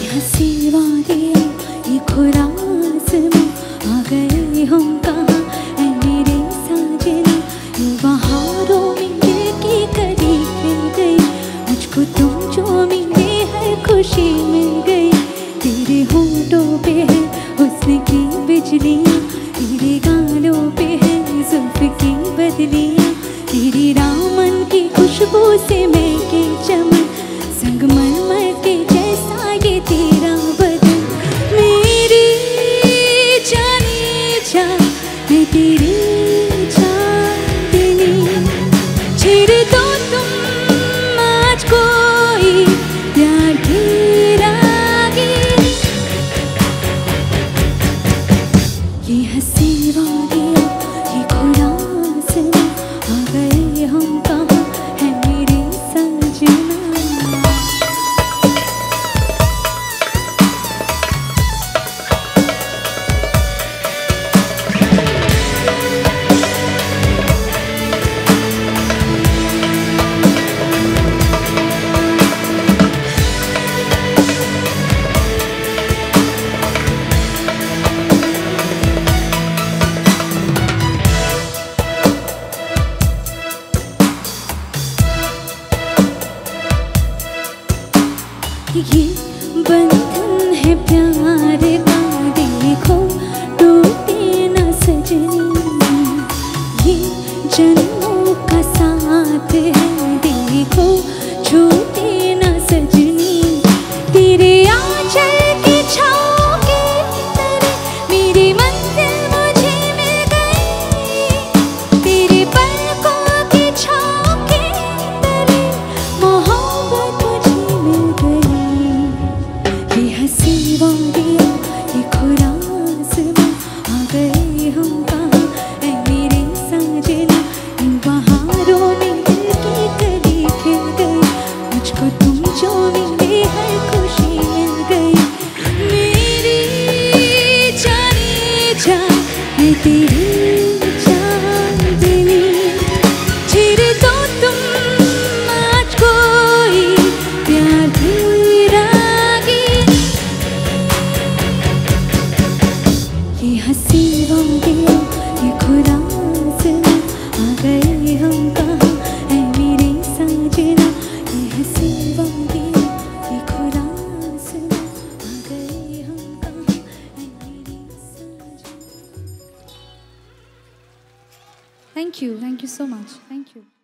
हंसी वादियाँ ये खुला आसमां, आ गए हम कहाँ ऐ मेरे साजना। यूं बहारों में दिल की कली खिल गई, मुझको तुम जो मिले हर खुशी मिल गई। तेरे होठों पे है हुस्न की बिजलियाँ, तेरे गालों पे है जुल्फ की बदलियाँ, तेरी दामन की खुशबू से महके चमन, संगमरमर के जैसा ये तेरा बदन। मेरी जाने जा मैं तेरी चांदनी, छेड़ दो तुम आज कोई प्यार की रागीनी। ये हंसी वादियाँ ये खुला आसमां, आ गए हम कहाँ है मेरे सजना। ये बंधन है प्यार का, देखो टूटे न सजनी। ये जन्मों का साथ है, देखो छूटे न सजनी। तेरे आंचल की छाँव की तरह मेरी मंजिल मुझे मिल गई, तेरे पलकों की छाँव की तरह मोहब्बत मुझे मिल गई। ये हंसी वादियाँ ये खुला आसमां, आ गए हम कहाँ ऐ मेरे साजना। इन बहारों में दिल की कली खिल गई, मुझको तुम जो मिले हर खुशी मिल गई। मेरी जाने जा मैं तेरी चांदनी, छेड़ दो तुम आज कोई प्यार की रागीनी। ये हंसी वादियाँ ये खुला आसमां, आ गए हम कहाँ ऐ मेरे साजना। ये हंसी वादियाँ ये खुला आसमां, आ गए हम कहाँ ऐ मेरे साजना। Thank you so much. Thank you.